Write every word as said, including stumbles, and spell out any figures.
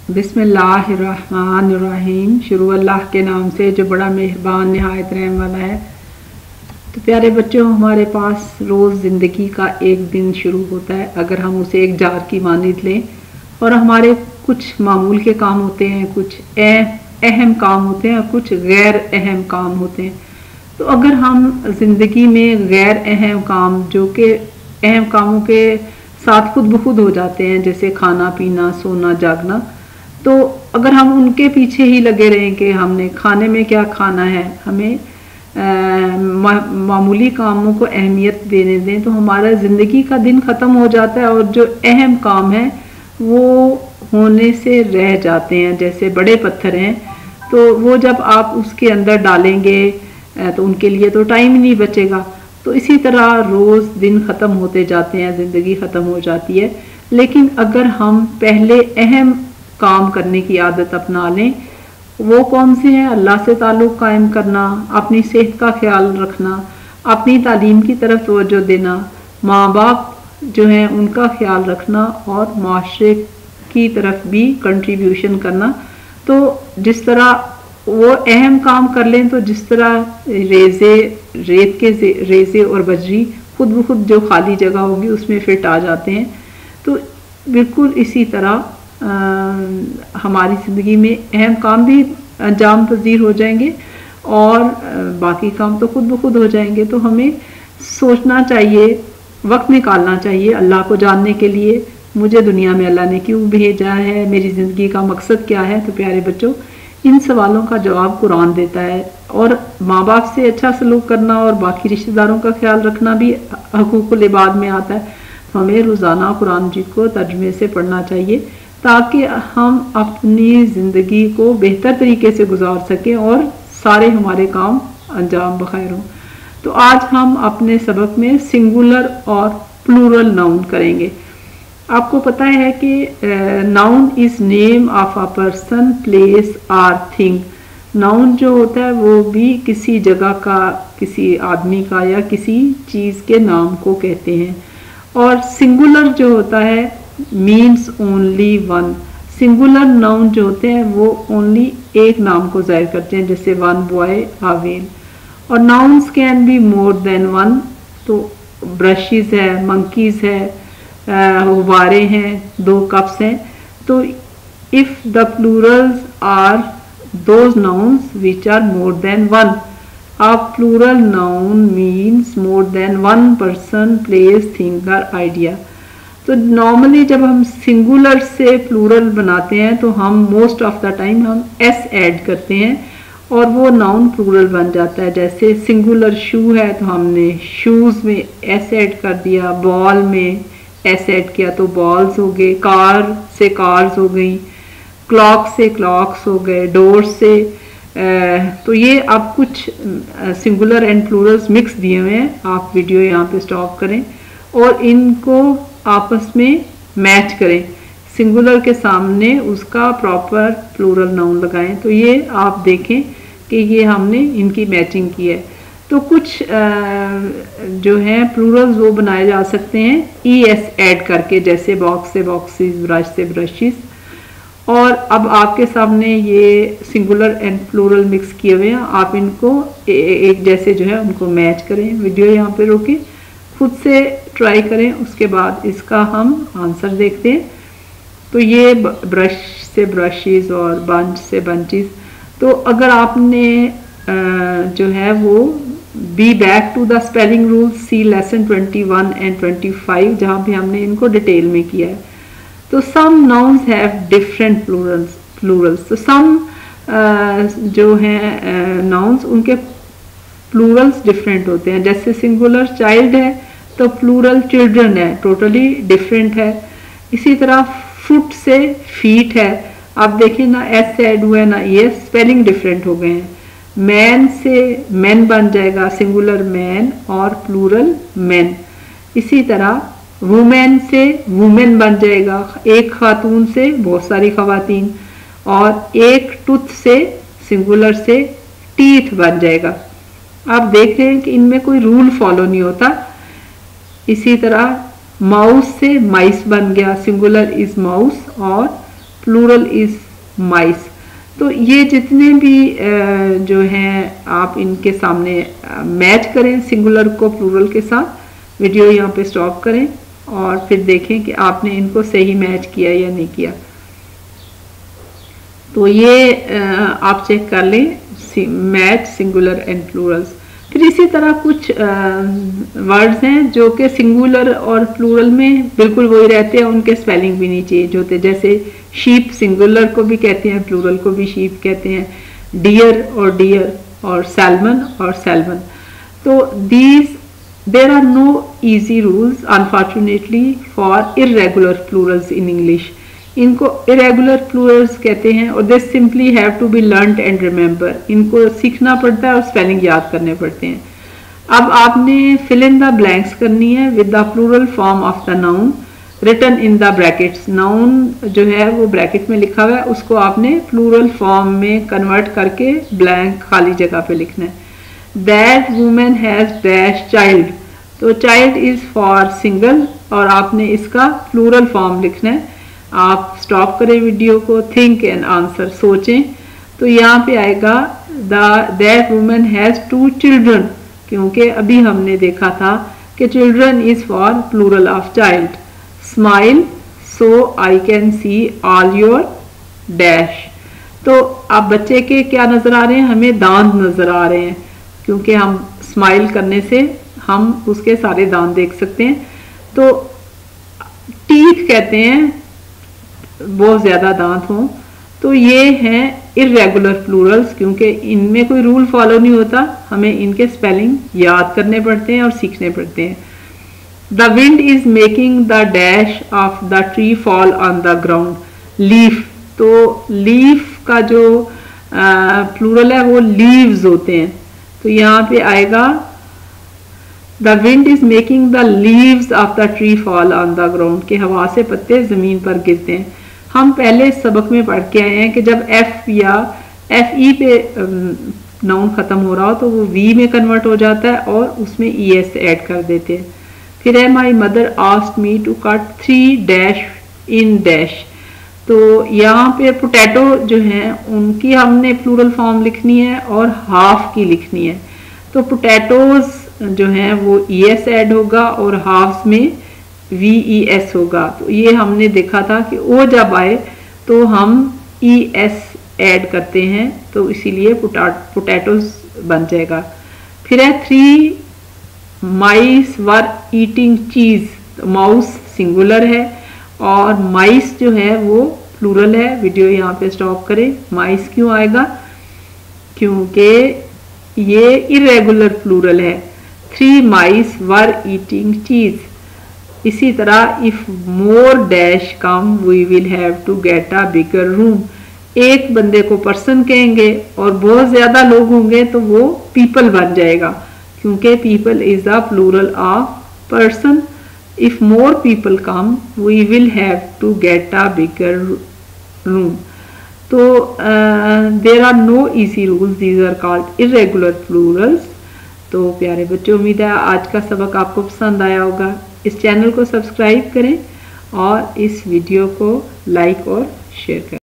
बिस्मिल्लाहिर्रहमानिर्रहीम। शुरू अल्लाह के नाम से जो बड़ा मेहरबान निहायत रहम वाला है। तो प्यारे बच्चों, हमारे पास रोज़ ज़िंदगी का एक दिन शुरू होता है अगर हम उसे एक जार की मानिंद लें, और हमारे कुछ मामूल के काम होते हैं, कुछ अहम काम होते हैं और कुछ गैर अहम काम होते हैं। तो अगर हम ज़िंदगी में गैर अहम काम जो कि अहम कामों के साथ खुद ब खुद हो जाते हैं, जैसे खाना पीना सोना जागना, तो अगर हम उनके पीछे ही लगे रहें कि हमने खाने में क्या खाना है, हमें आ, मा, मामूली कामों को अहमियत देने दें, तो हमारा ज़िंदगी का दिन ख़त्म हो जाता है और जो अहम काम है वो होने से रह जाते हैं। जैसे बड़े पत्थर हैं, तो वो जब आप उसके अंदर डालेंगे तो उनके लिए तो टाइम ही नहीं बचेगा। तो इसी तरह रोज़ दिन ख़त्म होते जाते हैं, ज़िंदगी ख़त्म हो जाती है। लेकिन अगर हम पहले अहम काम करने की आदत अपना लें, वो कौन से हैं? अल्लाह से ताल्लुक़ कायम करना, अपनी सेहत का ख्याल रखना, अपनी तालीम की तरफ तवज्जो देना, माँ बाप जो हैं उनका ख्याल रखना और माशरे की तरफ भी कंट्रीब्यूशन करना। तो जिस तरह वो अहम काम कर लें, तो जिस तरह रेज़े रेत के रेज़े और बजरी खुद ब खुद जो खाली जगह होगी उसमें फिट आ जाते हैं, तो बिल्कुल इसी तरह आ, हमारी ज़िंदगी में अहम काम भी अंजाम पजीर हो जाएंगे और बाकी काम तो खुद ब खुद हो जाएंगे। तो हमें सोचना चाहिए, वक्त निकालना चाहिए अल्लाह को जानने के लिए, मुझे दुनिया में अल्लाह ने क्यों भेजा है, मेरी ज़िंदगी का मकसद क्या है। तो प्यारे बच्चों, इन सवालों का जवाब कुरान देता है। और माँ बाप से अच्छा सलूक करना और बाकी रिश्तेदारों का ख्याल रखना भी हकूक़ुल इबाद में आता है। तो हमें रोज़ाना कुरान मजीद को तर्जुमे से पढ़ना चाहिए ताकि हम अपनी ज़िंदगी को बेहतर तरीके से गुजार सकें और सारे हमारे काम अंजाम बखैर हों। तो आज हम अपने सबक में सिंगुलर और प्लूरल नाउन करेंगे। आपको पता है कि noun is name of a person, place or thing. Noun जो होता है वो भी किसी जगह का, किसी आदमी का या किसी चीज़ के नाम को कहते हैं। और सिंगुलर जो होता है means only one. Singular noun जो होते हैं वो ओनली एक नाम को ज़ाहिर करते हैं, जैसे वन बॉय आ वेल। और nouns can be more than one. तो ब्रशेज़ है, मंकीज़ है, गुब्बारे हैं, दो कप्स हैं। तो if the plurals are those nouns which are more than one. A plural noun means more than one person, place, thing or idea. तो normally जब हम सिंगुलर से प्लूरल बनाते हैं तो हम मोस्ट ऑफ द टाइम हम एस ऐड करते हैं और वो नाउन प्लूरल बन जाता है। जैसे सिंगुलर शू है तो हमने शूज़ में एस ऐड कर दिया, बॉल में एस ऐड किया तो बॉल्स हो गए, कार से कार्स हो गई, क्लॉक से क्लॉक्स हो गए, डोर से। तो ये आप कुछ सिंगुलर एंड प्लूरल्स मिक्स दिए हुए हैं। आप वीडियो यहाँ पे स्टॉप करें और इनको आपस में मैच करें, सिंगुलर के सामने उसका प्रॉपर प्लूरल नाउन लगाएं। तो ये आप देखें कि ये हमने इनकी मैचिंग की है। तो कुछ जो है प्लूरल्स वो बनाए जा सकते हैं ई एस ऐड करके, जैसे बॉक्स से बॉक्सेस, ब्रश से ब्रशेस। और अब आपके सामने ये सिंगुलर एंड प्लूरल मिक्स किए हुए हैं, आप इनको ए, एक जैसे जो है उनको मैच करें। वीडियो यहाँ पे रोकें, खुद से ट्राई करें, उसके बाद इसका हम आंसर देखते हैं। तो ये ब्रश से ब्रशेस और बंच से बंचेस। तो अगर आपने जो है वो be back to the spelling rule, see lesson twenty one and twenty five, जहाँ पे हमने इनको डिटेल में किया है। तो some nouns have different plurals plurals तो सम जो हैं नाउन्स उनके प्लूरल्स डिफरेंट होते हैं। जैसे सिंगुलर चाइल्ड है तो प्लूरल चिल्ड्रन है, टोटली डिफरेंट है। इसी तरह फुट से फीट है, आप देखिए ना एस ऐड हुआ है ना, ये स्पेलिंग डिफरेंट हो गए हैं। मैन से मैन बन जाएगा, सिंगुलर मैन और प्लूरल मैन। इसी तरह वुमेन से वुमेन बन जाएगा, एक खातून से बहुत सारी खवातीन। और एक टूथ से सिंगुलर से टीथ बन जाएगा। आप देख रहे हैं कि इनमें कोई रूल फॉलो नहीं होता। इसी तरह माउस से माइस बन गया, सिंगुलर इज माउस और प्लूरल इज माइस। तो ये जितने भी जो हैं आप इनके सामने मैच करें सिंगुलर को प्लूरल के साथ। वीडियो यहाँ पे स्टॉप करें और फिर देखें कि आपने इनको सही मैच किया या नहीं किया। तो ये आप चेक कर लें मैच सिंगुलर एंड प्लूरल्स। फिर इसी तरह कुछ वर्ड्स हैं जो कि सिंगुलर और प्लूरल में बिल्कुल वही रहते हैं, उनके स्पेलिंग भी नहीं चेंज होते। जैसे शीप सिंगुलर को भी कहते हैं, प्लूरल को भी शीप कहते हैं, डियर और डियर, और सैल्मन और सैल्मन। तो these there are no easy rules unfortunately for irregular plurals in English. इनको इरेगुलर प्लूरल्स कहते हैं और this simply have to be learned and remember. इनको सीखना पड़ता है और स्पेलिंग याद करने पड़ते हैं। अब आपने फिल इन द ब्लैंक्स करनी है with the plural form of the noun written in the brackets. Noun जो है वो ब्रैकेट में लिखा हुआ है, उसको आपने प्लूरल फॉर्म में कन्वर्ट करके ब्लैंक खाली जगह पे लिखना है। That women has dash child. तो चाइल्ड इज फॉर सिंगल और आपने इसका प्लूरल फॉर्म लिखना है। आप स्टॉप करें वीडियो को, थिंक एंड आंसर, सोचें। तो यहाँ पे आएगा the that women has two children, क्योंकि अभी हमने देखा था कि children is for plural of child. Smile so I can see all your dash. तो अब बच्चे के क्या नजर आ रहे हैं? हमें दांत नजर आ रहे हैं, क्योंकि हम स्माइल करने से हम उसके सारे दांत देख सकते हैं। तो टीथ कहते हैं बहुत ज्यादा दांत हों। तो ये हैं इरेगुलर प्लूरल्स, क्योंकि इनमें कोई रूल फॉलो नहीं होता, हमें इनके स्पेलिंग याद करने पड़ते हैं और सीखने पड़ते हैं। The wind is making the dash of the tree fall on the ground. Leaf, तो लीफ का जो प्लूरल है वो लीव्स होते हैं। तो यहाँ पे आएगा the wind is making the leaves of the tree fall on the ground, के हवा से पत्ते जमीन पर गिरते हैं। हम पहले सबक में पढ़ के आए हैं कि जब एफ या एफ ई पे नाउन खत्म हो रहा हो तो वो वी में कन्वर्ट हो जाता है और उसमें ई एस ऐड कर देते हैं। फिर है my mother asked me to cut three dash in dash. तो यहाँ पे पोटैटो जो हैं उनकी हमने प्लूरल फॉर्म लिखनी है और हाफ की लिखनी है। तो पोटैटोज जो हैं वो ई एस ऐड होगा और हाफ्स में वी ई एस होगा। तो ये हमने देखा था कि ओ जब आए तो हम ई एस ऐड करते हैं, तो इसीलिए पोटैटोज बन जाएगा। फिर है थ्री माइस वर ईटिंग चीज। तो माउस सिंगुलर है और माइस जो है वो प्लूरल है। वीडियो यहाँ पे स्टॉप करें। माइस क्यों आएगा? क्योंकि ये इरेगुलर प्लूरल है। Three mice were eating cheese. इसी तरह if more dash come we will have to get a bigger room. एक बंदे को पर्सन कहेंगे और बहुत ज्यादा लोग होंगे तो वो पीपल बन जाएगा, क्योंकि people is a plural of person. If more people come we will have to get a bigger room. तो there are no easy rules, these are called irregular plurals. तो प्यारे बच्चों, उम्मीद है आज का सबक आपको पसंद आया होगा। इस चैनल को सब्सक्राइब करें और इस वीडियो को लाइक और शेयर करें।